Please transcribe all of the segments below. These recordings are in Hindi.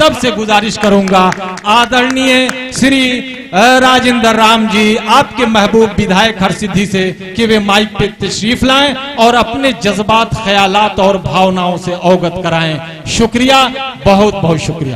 अदब से गुजारिश करूंगा, आदरणीय श्री राजेंद्र राम जी, आपके महबूब विधायक हरसिद्धि से, कि वे माइक पे तशरीफ लाएं और अपने जज्बात, ख्यालात और भावनाओं से अवगत कराएं। शुक्रिया, बहुत बहुत शुक्रिया।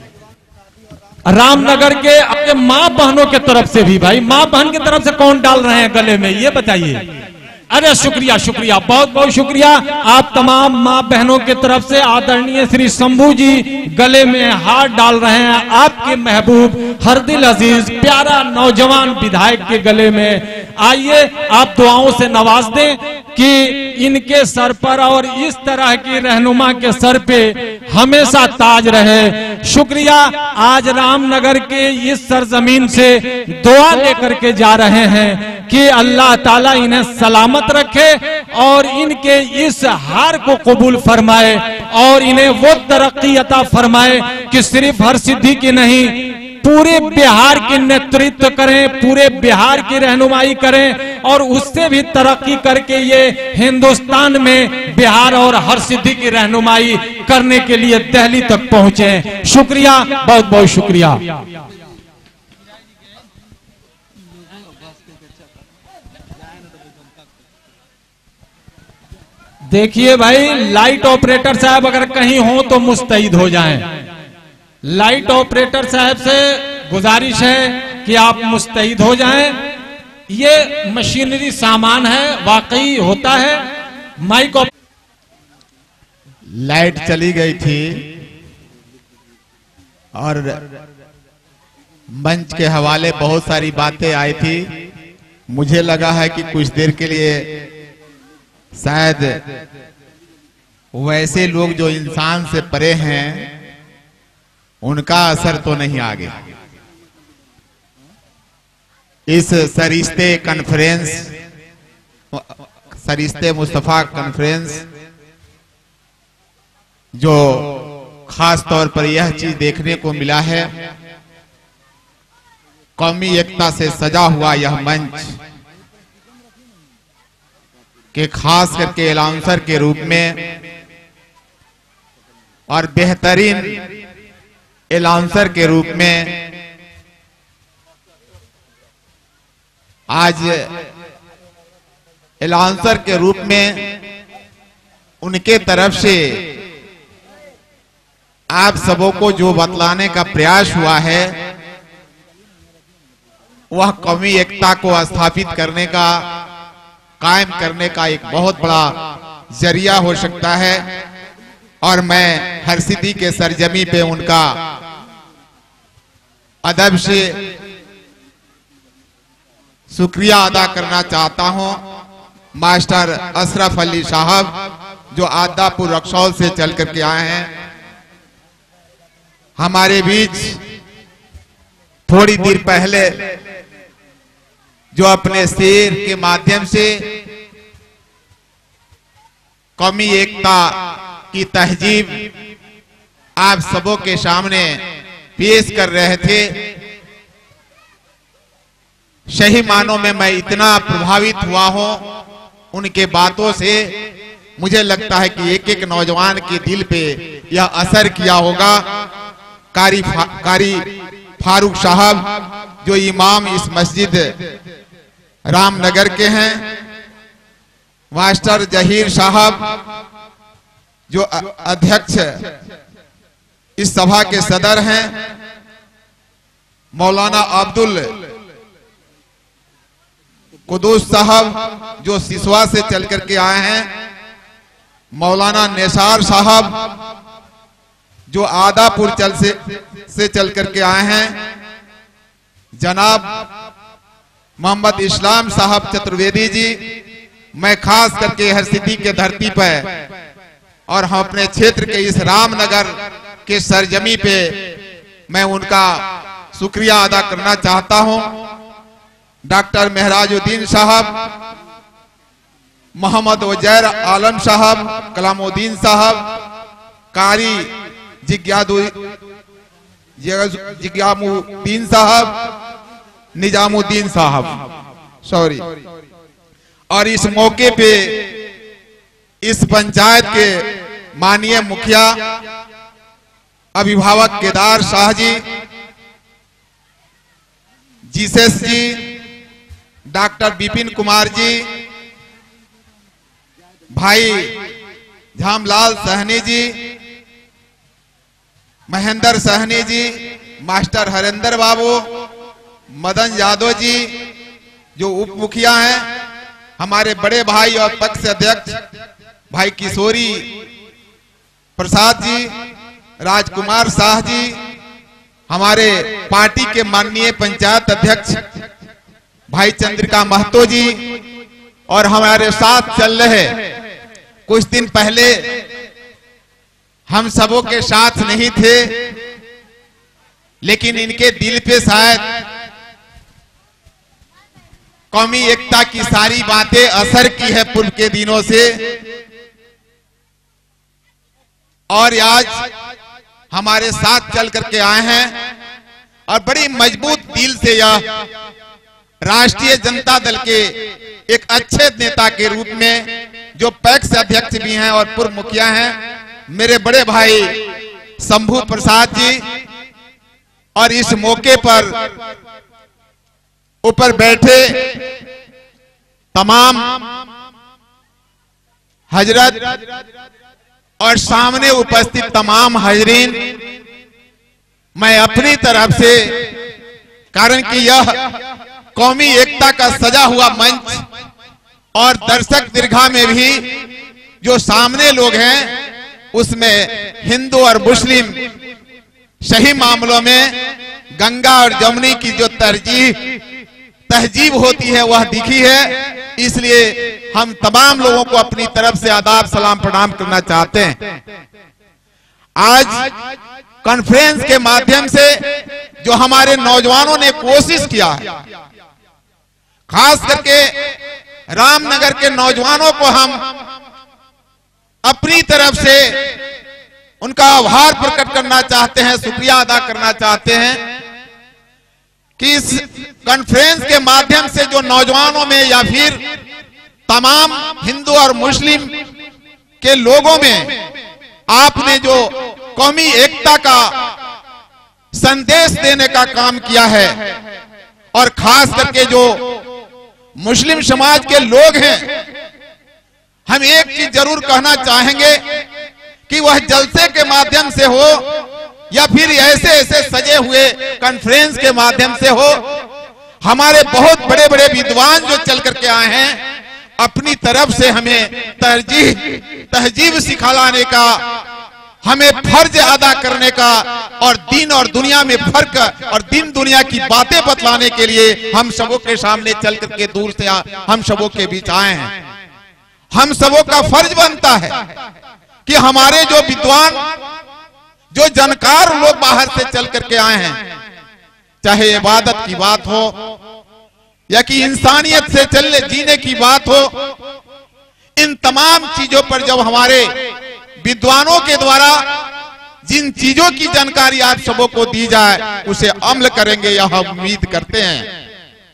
रामनगर के अपने माँ बहनों के तरफ से भी, भाई माँ बहन की तरफ से कौन डाल रहे हैं गले में, ये बताइए। अरे शुक्रिया शुक्रिया, बहुत बहुत शुक्रिया। आप तमाम माँ बहनों की तरफ से आदरणीय श्री शंभू जी गले में हाथ डाल रहे हैं आपके महबूब हरदिल अजीज प्यारा नौजवान विधायक के गले में। आइए आप दुआओं से नवाज दें कि इनके सर पर और इस तरह की रहनुमा के सर पे हमेशा ताज रहे। शुक्रिया। आज रामनगर के इस सरजमीन से दुआ लेकर के जा रहे हैं कि अल्लाह ताला इन्हें सलामत रखे और इनके इस हार को कबूल फरमाए और इन्हें वो तरक्की अता फरमाए कि सिर्फ हरसिद्धि की नहीं, पूरे बिहार की नेतृत्व करें, पूरे बिहार की रहनुमाई करें और उससे भी तरक्की करके ये हिंदुस्तान में बिहार और हरसिद्धि की रहनुमाई करने के लिए दिल्ली तक पहुंचे। शुक्रिया, बहुत बहुत शुक्रिया। देखिए भाई, लाइट ऑपरेटर साहब अगर कहीं हो तो मुस्तैद हो जाएं। लाइट ऑपरेटर साहब से गुजारिश है कि आप मुस्तैद हो जाएं। ये मशीनरी सामान है, वाकई होता है। माइक लाइट चली गई थी और मंच के हवाले बहुत सारी बातें आई थी। मुझे लगा है कि कुछ देर के लिए शायद वैसे लोग जो इंसान से परे हैं उनका असर तो नहीं आ गया। इस सरिश्ते कॉन्फ्रेंस, सरिश्ते मुस्तफा कॉन्फ्रेंस, जो खास तौर पर यह चीज देखने को मिला है, कौमी एकता से सजा हुआ यह मंच के खास करके अनाउंसर के रूप में और बेहतरीन अनाउंसर के रूप में आज अनाउंसर के रूप में उनके तरफ से आप सबों को जो बतलाने का प्रयास हुआ है वह कौमी एकता को स्थापित करने का, कायम करने का एक बहुत बड़ा जरिया हो सकता है। और मैं हरसिद्धि के सरजमी पे उनका अदब से शुक्रिया अदा करना चाहता हूं। मास्टर अशरफ अली साहब जो आदापुर रक्सौल से चल करके आए हैं हमारे बीच, थोड़ी देर पहले जो अपने शेर के माध्यम से कौमी एकता की तहजीब आप सबों के सामने पेश कर रहे थे। सही मानों में मैं इतना प्रभावित हुआ हूं उनके बातों से। मुझे लगता है कि एक एक नौजवान के दिल पे यह असर किया होगा। कारी फारूक साहब जो इमाम इस मस्जिद रामनगर के हैं, मास्टर जहीर साहब जो अध्यक्ष इस सभा के सदर हैं, मौलाना अब्दुल कुदूस साहब जो सिसवा से चल करके आए हैं, मौलाना निसार साहब जो आदापुर से चल करके आए हैं, जनाब मोहम्मद इस्लाम साहब चतुर्वेदी जी। मैं खास करके हरसिद्धि के धरती पर और हम अपने क्षेत्र के इस रामनगर के सरजमी पे मैं उनका शुक्रिया अदा करना चाहता हूं। डॉक्टर मेहराजुद्दीन साहब, मोहम्मद उजैर आलम साहब, कलामुद्दीन साहब, कारी जिज्ञामुद्दीन साहब, निजामुद्दीन साहब, सॉरी। और इस मौके पे इस पंचायत के माननीय मुखिया अभिभावक केदार शाह जी, जीसेस जी, डॉक्टर विपिन कुमार जी, भाई झामलाल सहनी जी, महेंद्र सहनी जी, मास्टर हरेंद्र बाबू, मदन यादव जी जो उप मुखिया हैं, हमारे बड़े भाई और पक्ष अध्यक्ष भाई किशोरी प्रसाद जी, राजकुमार शाह जी, हमारे पार्टी के माननीय पंचायत अध्यक्ष भाई चंद्रिका महतो जी, और हमारे साथ चल रहे कुछ दिन पहले हम सबों के साथ नहीं थे, लेकिन इनके दिल पे शायद कौमी एकता की सारी बातें असर की है पूर्व के दिनों से, और आज हमारे साथ चल करके आए हैं और बड़ी मजबूत दिल से यह राष्ट्रीय जनता दल के एक अच्छे नेता के रूप में, जो पैक्स अध्यक्ष भी हैं और पूर्व मुखिया हैं, मेरे बड़े भाई शंभू प्रसाद जी, और इस मौके पर ऊपर बैठे तमाम हजरत और सामने उपस्थित तमाम हाजरीन, मैं अपनी तरफ से, कारण कि यह कौमी एकता का सजा हुआ मंच और दर्शक दीर्घा में भी जो सामने लोग हैं उसमें हिंदू और मुस्लिम सही मामलों में गंगा और जमुनी की जो तहजीब होती है वह दिखी है। इसलिए हम तमाम लोगों को अपनी तरफ से आदाब सलाम प्रणाम करना चाहते हैं। आज कॉन्फ्रेंस के माध्यम से जो हमारे नौजवानों ने कोशिश किया है, खास करके रामनगर के नौजवानों को हम अपनी तरफ से उनका आभार प्रकट करना चाहते हैं, शुक्रिया अदा करना चाहते हैं कि इस कॉन्फ्रेंस के माध्यम से जो नौजवानों में या फिर तमाम हिंदू और मुस्लिम के लोगों में आपने जो कौमी एकता का संदेश देने का काम किया है, और खास करके जो मुस्लिम समाज के लोग हैं, हम एक चीज जरूर कहना चाहेंगे कि वह जलसे के माध्यम से हो या फिर ऐसे ऐसे सजे हुए कॉन्फ्रेंस के माध्यम से हो, हमारे बहुत बड़े बड़े विद्वान जो चल करके आए हैं अपनी तरफ से हमें तहजीब सिखाने का, हमें फर्ज अदा करने का, और दीन और दुनिया में फर्क और दीन दुनिया की बातें बतलाने के लिए हम सबों के सामने चल करके दूर से हम सबों के बीच आए हैं। हम सबों का फर्ज बनता है कि हमारे जो विद्वान, जो जानकार लोग बाहर से चल करके आए हैं, चाहे इबादत की बात हो या कि इंसानियत से चलने जीने की बात हो, इन तमाम चीजों पर जब हमारे विद्वानों के द्वारा जिन चीजों की जानकारी आप सबों को दी जाए उसे अमल करेंगे, यह हम उम्मीद करते हैं।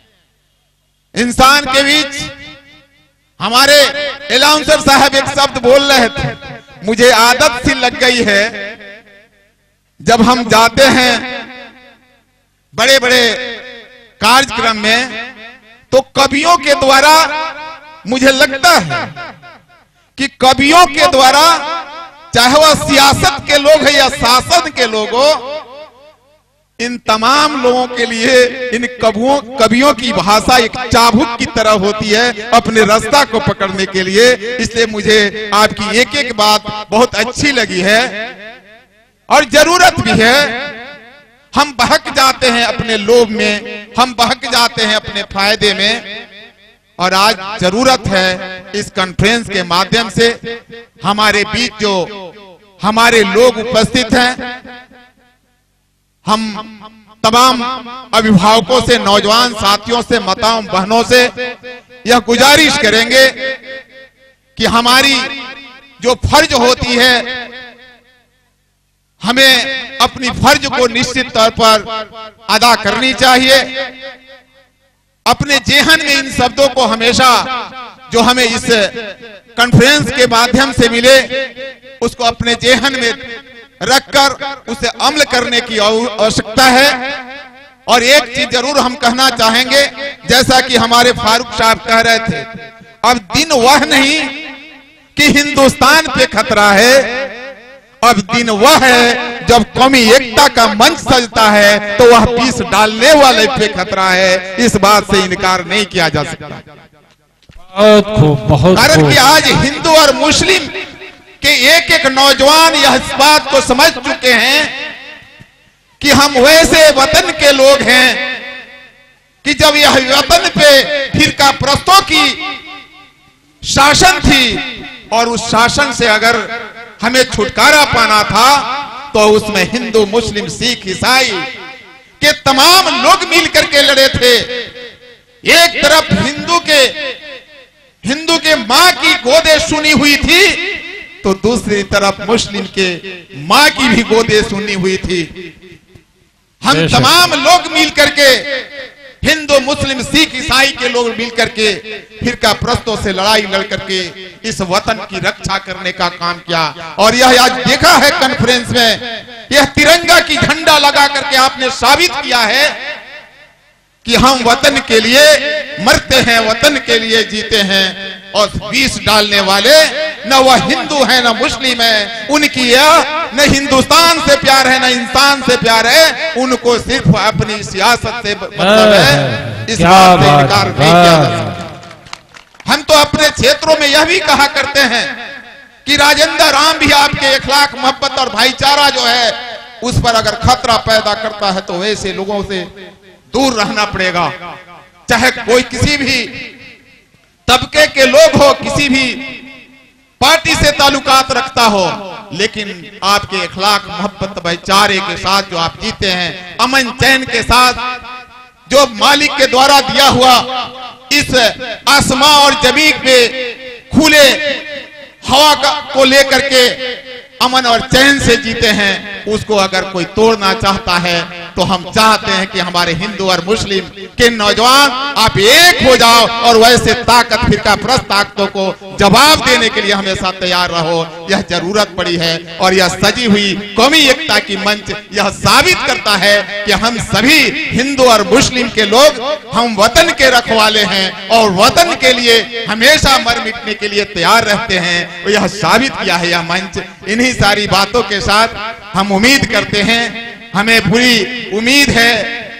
इंसान के बीच हमारे एलाउंसर साहब एक शब्द बोल रहे थे, मुझे आदत सी लग गई है, जब हम जाते हैं बड़े बड़े कार्यक्रम में तो कवियों के द्वारा, मुझे लगता है कि कवियों के द्वारा, चाहे वह सियासत के लोग हैं या शासन के लोग हो, इन तमाम लोगों के लिए इन कवियों की भाषा एक चाबुक की तरह होती है अपने रास्ता को पकड़ने के लिए। इसलिए मुझे आपकी एक एक बात बहुत अच्छी लगी है और जरूरत भी है। हम बहक जाते हैं अपने लोभ में, हम बहक जाते हैं अपने फायदे में, और आज जरूरत है इस कॉन्फ्रेंस के माध्यम से हमारे बीच जो हमारे लोग उपस्थित हैं, हम तमाम अभिभावकों से, नौजवान साथियों से, माताओं बहनों से यह गुजारिश करेंगे कि हमारी जो फर्ज होती है, हमें अपनी फर्ज को निश्चित तौर पर अदा करनी चाहिए। अपने जेहन में इन शब्दों को हमेशा जो हमें इस कॉन्फ्रेंस के माध्यम से मिले उसको अपने जेहन में रखकर उसे अमल करने की आवश्यकता है। और एक चीज जरूर हम कहना चाहेंगे, जैसा कि हमारे फारूक साहब कह रहे थे, अब दिन वह नहीं कि हिंदुस्तान पे खतरा है, अब दिन वह है जब कौमी एकता का मंच सजता है तो वह पीस डालने वाले पे खतरा है। इस बात से इनकार नहीं किया जा सकता। बहुत खूब, बहुत कारण कि आज हिंदू और मुस्लिम के एक एक नौजवान यह इस बात को समझ चुके हैं कि हम वैसे वतन के लोग हैं कि जब यह वतन पे फिरका प्रस्तों की शासन थी और उस शासन से अगर हमें छुटकारा पाना था तो उसमें हिंदू, मुस्लिम, सिख, ईसाई के तमाम लोग मिलकर के लड़े थे। एक तरफ हिंदू के मां की गोदे सुनी हुई थी तो दूसरी तरफ मुस्लिम के मां की भी गोदे सुनी हुई थी। हम तमाम लोग मिलकर के, हिंदू, मुस्लिम, सिख, ईसाई के लोग मिलकर के फिरका प्रस्तों से लड़ाई लड़ करके इस वतन की रक्षा करने का काम किया। और यह आज देखा है कॉन्फ्रेंस में, यह तिरंगा की झंडा लगा करके आपने साबित किया है कि हम वतन के लिए मरते हैं, वतन के लिए जीते हैं। और विष डालने वाले न वह हिंदू है न मुस्लिम है, उनकी यह न हिंदुस्तान से प्यार है न इंसान से प्यार है, उनको सिर्फ अपनी सियासत से मतलब है। इस बात से इनकार नहीं किया जा सकता। हम तो अपने क्षेत्रों में यह भी कहा करते हैं कि राजेंद्र राम भी आपके अखलाक, मोहब्बत और भाईचारा जो है उस पर अगर खतरा पैदा करता है तो वैसे लोगों से दूर रहना पड़ेगा। चाहे कोई किसी भी तबके के लोग हो, किसी भी पार्टी से ताल्लुकात रखता हो, लेकिन आपके अखलाक, मोहब्बत, भाईचारे के साथ जो आप जीते हैं, अमन चैन के साथ, जो मालिक के द्वारा दिया हुआ इस आसमां और जमीन पे खुले हवा को लेकर के अमन और चैन से जीते हैं, उसको अगर कोई तोड़ना चाहता है तो हम चाहते हैं कि हमारे हिंदू और मुस्लिम के नौजवान आप एक हो जाओ और वैसे ताकत, फिरका प्रस्त ताकतों को जवाब देने के लिए हमेशा तैयार रहो। यह जरूरत पड़ी है और यह सजी हुई कौमी एकता की मंच यह साबित करता है कि हम सभी हिंदू और मुस्लिम के लोग हम वतन के रखवाले हैं और वतन के लिए हमेशा मर मिटने के लिए तैयार रहते हैं। और यह साबित किया है यह मंच। इन्हीं सारी बातों के साथ हम उम्मीद करते हैं, हमें पूरी उम्मीद है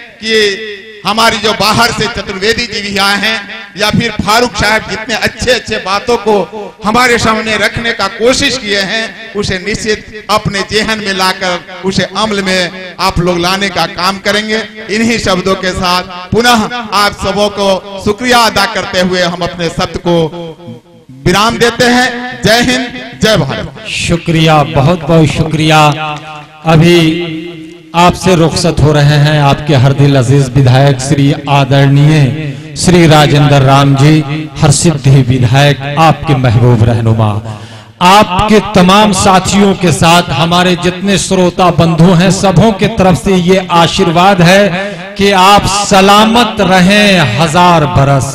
कि हमारी जो बाहर से चतुर्वेदी जी भी आए हैं या फिर फारूक साहब जितने अच्छे अच्छे बातों को हमारे सामने रखने का कोशिश किए हैं, उसे निश्चित अपने जेहन में लाकर उसे अमल में आप लोग लाने का काम करेंगे। इन्हीं शब्दों के साथ पुनः आप सबों को शुक्रिया अदा करते हुए हम अपने शब्द को विराम देते हैं। जय हिंद, जय भारत। शुक्रिया, बहुत बहुत शुक्रिया। अभी आपसे रुखसत हो रहे हैं आपके हरदिल अजीज विधायक श्री आदरणीय श्री राजेंद्र राम जी, हरसिद्धि विधायक, आपके महबूब रहनुमा। आपके तमाम साथियों के साथ हमारे जितने श्रोता बंधु हैं सबों के तरफ से ये आशीर्वाद है कि आप सलामत रहें हजार बरस,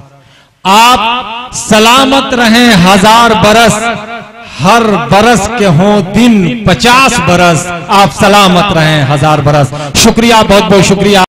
आप सलामत रहें हजार बरस, हर बरस के हों दिन 50 बरस, आप सलामत रहें हजार बरस। शुक्रिया, बहुत बहुत शुक्रिया।